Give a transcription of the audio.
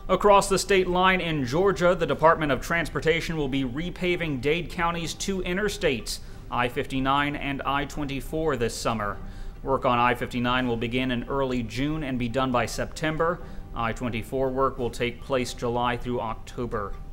Across the state line in Georgia, the Department of Transportation will be repaving Dade County's two interstates, I-59 and I-24, this summer. Work on I-59 will begin in early June and be done by September. I-24 work will take place July through October.